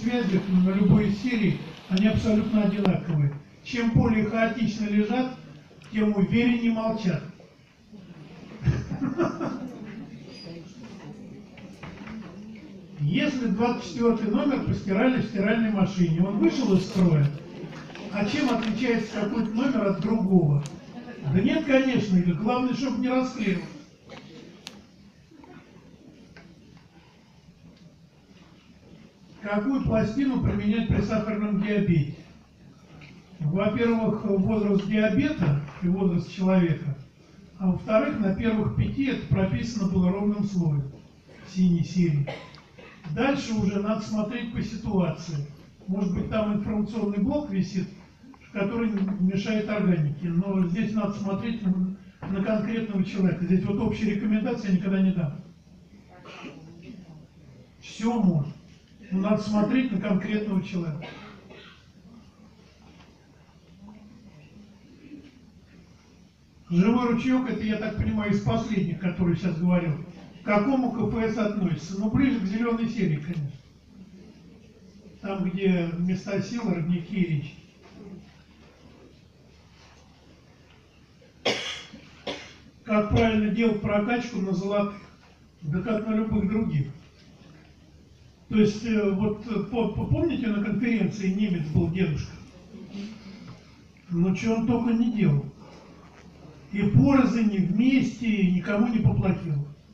связях на любой серии, они абсолютно одинаковые. Чем более хаотично лежат, тем увереннее молчат. Если 24 номер постирали в стиральной машине, он вышел из строя, а чем отличается какой-то номер от другого? Да нет, конечно, главное, чтобы не расклеил. Какую пластину применять при сахарном диабете? Во-первых, возраст диабета и возраст человека, а во-вторых, на первых 5 это прописано было ровным слоем в синей серии. Дальше уже надо смотреть по ситуации. Может быть, там информационный блок висит, который мешает органике, но здесь надо смотреть на конкретного человека. Здесь вот общие рекомендации я никогда не дам. Все можно. Но надо смотреть на конкретного человека. Живой ручеек, это, я так понимаю, из последних, который сейчас говорил. К какому КФС относится? Ну, ближе к зеленой серии, конечно. Там, где места сил, родники и речки. Как правильно делать прокачку на золотых? Да как на любых других. То есть, вот помните, на конференции немец был дедушка? Ну, что он только не делал. И порознь, и вместе, и никому не поплатил.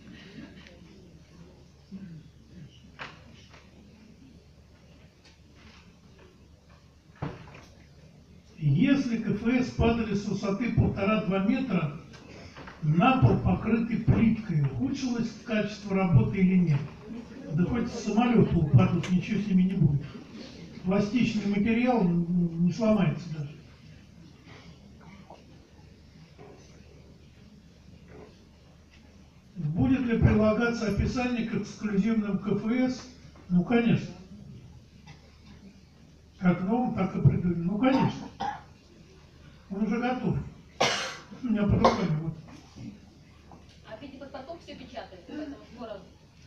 Если КФС падали с высоты 1,5–2 метра, на пол покрытый плиткой, ухудшилось качество работы или нет? Да хоть с самолета упадут, ничего с ними не будет. Пластичный материал не сломается даже. Будет ли прилагаться описание к эксклюзивным КФС? Ну, конечно. Как новым, так и предыдущим. Ну, конечно. Он уже готов. У меня под руками вот. А ведь потом все печатает, поэтому скоро.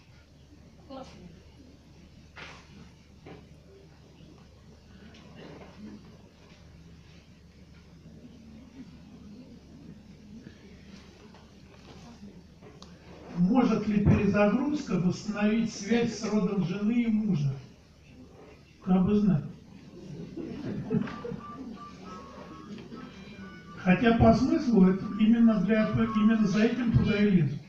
Может ли перезагрузка восстановить связь с родом жены и мужа? Как бы знать. Хотя по смыслу это именно за этим туда и лезут.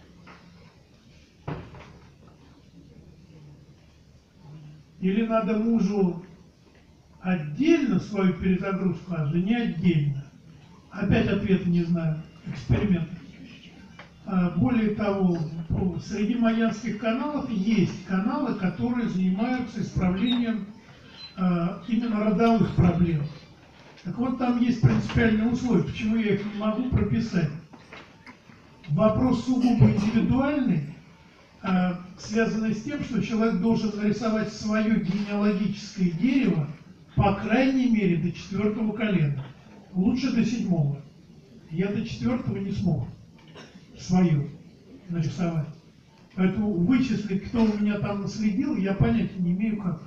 Или надо мужу отдельно свою перезагрузку, а жене отдельно? Опять ответа не знаю. Эксперимент. Более того, среди майянских каналов есть каналы, которые занимаются исправлением именно родовых проблем. Так вот, там есть принципиальные условия, почему я их не могу прописать. Вопрос сугубо индивидуальный, связанный с тем, что человек должен нарисовать свое генеалогическое дерево, по крайней мере, до 4-го колена. Лучше до 7-го. Я до 4-го не смог свою нарисовать. Поэтому вычислить, кто у меня там наследил, я понятия не имею как.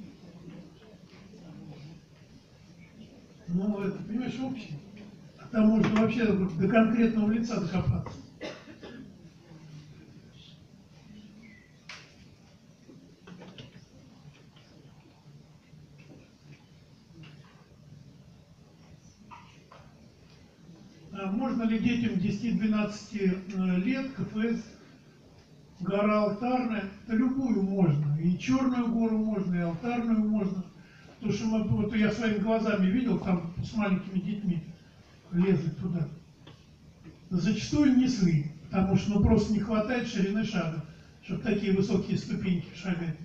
Ну, это, понимаешь, общее. А там можно вообще до конкретного лица докопаться. Можно ли детям 10–12 лет КФС, гора Алтарная? Да любую можно. И Черную гору можно, и Алтарную можно. Потому что вот я своими глазами видел, там с маленькими детьми лезли туда. Зачастую несли, потому что просто не хватает ширины шага, чтобы такие высокие ступеньки шагать.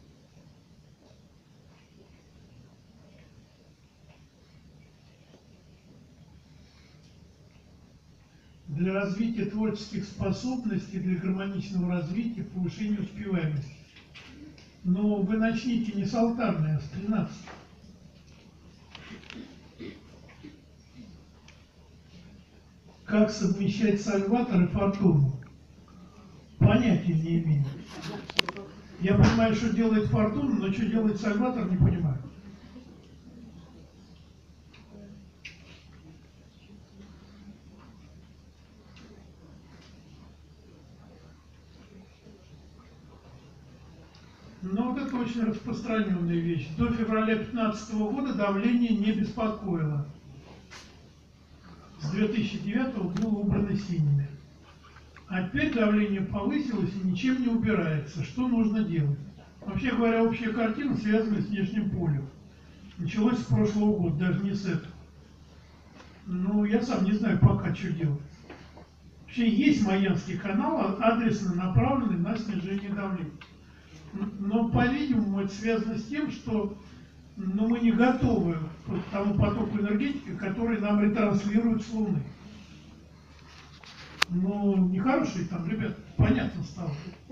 Для развития творческих способностей, для гармоничного развития, повышения успеваемости. Но вы начните не с алтарной, а с 13. Как совмещать сальватор и фортуну? Понятия не имею. Я понимаю, что делает Фортуна, но что делает Сальватор, не понимаю. Но вот это очень распространенная вещь. До февраля 2015 года давление не беспокоило. С 2009 было убрано синими. А теперь давление повысилось и ничем не убирается. Что нужно делать? Вообще говоря, общая картина связана с внешним полем. Началось с прошлого года, даже не с этого. Ну, я сам не знаю пока, что делать. Вообще есть Майянский канал, адресно направленный на снижение давления. Но, по-видимому, это связано с тем, что мы не готовы к тому потоку энергетики, который нам ретранслируют с Луны. Ну, нехорошие там, ребят, понятно стало.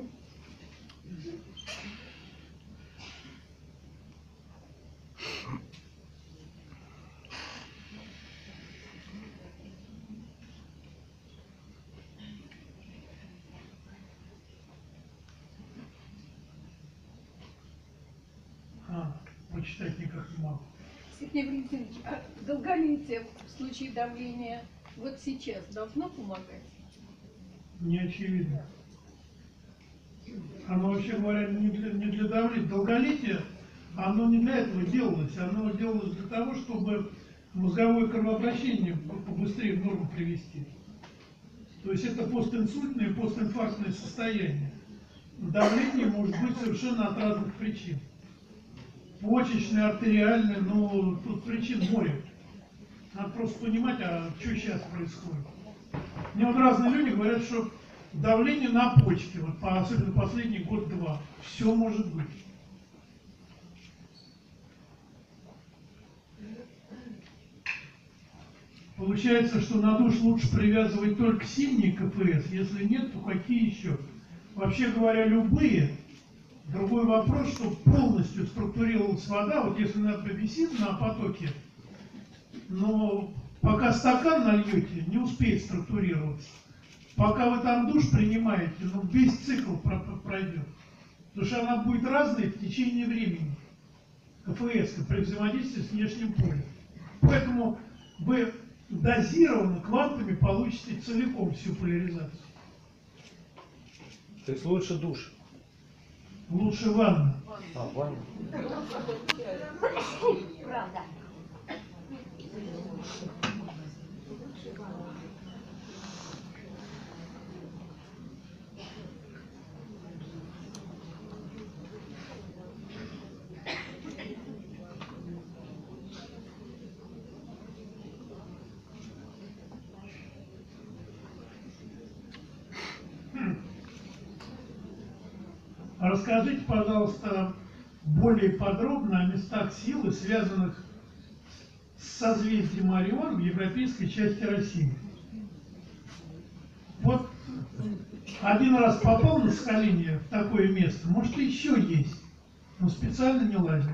Почитать никак не могу. Сергей Валентинович, а долголетие в случае давления вот сейчас должно помогать? Не очевидно. Оно, вообще говоря, не для давления. Долголетие, оно не для этого делалось. Оно делалось для того, чтобы мозговое кровообращение побыстрее в норму привести. То есть это постинсультное и постинфарктное состояние. Давление может быть совершенно от разных причин. Почечное, артериальное, но тут причин море. Надо просто понимать, а что сейчас происходит. Мне вот разные люди говорят, что давление на почке, вот особенно последний год-два, все может быть. Получается, что на душ лучше привязывать только сильные КФС, если нет, то какие еще? Вообще говоря, любые. Другой вопрос, что полностью структурировалась вода, вот если надо висит на потоке, но пока стакан нальете, не успеет структурироваться. Пока вы там душ принимаете, весь цикл пройдет. Потому что она будет разной в течение времени. КФС при взаимодействии с внешним полем. Поэтому вы дозированно квантами получите целиком всю поляризацию. То есть лучше душ. Лучше ванна. Ванна. Правда. Расскажите, пожалуйста, более подробно о местах силы, связанных с созвездием Орион в европейской части России. Вот один раз попал на Сахалине в такое место, может, еще есть, но специально не лазил.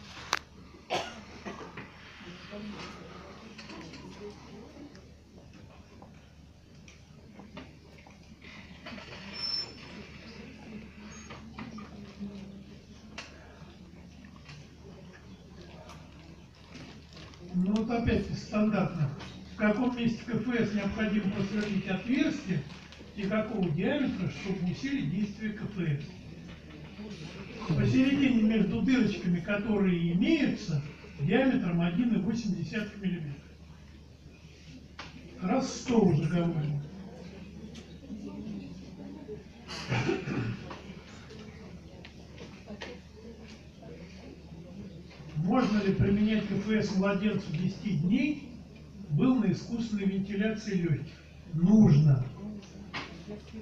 Ну вот опять из стандартных. В каком месте КФС необходимо просверлить отверстие и какого диаметра, чтобы усилить действие КФС. Посередине между дырочками, которые имеются, диаметром 1,8 мм. Раз 100 уже говорим. Можно ли применять КФС младенцу 10 дней? Был на искусственной вентиляции легких. Нужно.